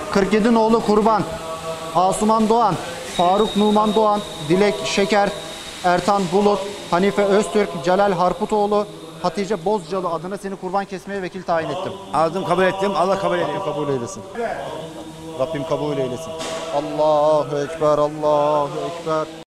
47 nolu Kurban, Asuman Doğan, Faruk Numan Doğan, Dilek Şeker, Ertan Bulut, Hanife Öztürk, Celal Harputoğlu, Hatice Bozcalı adına seni kurban kesmeye vekil tayin ettim. Aldım, kabul ettim. Allah kabul eylesin. Rabbim kabul eylesin. Rabbim kabul eylesin. Allahu Ekber, Allahu Ekber.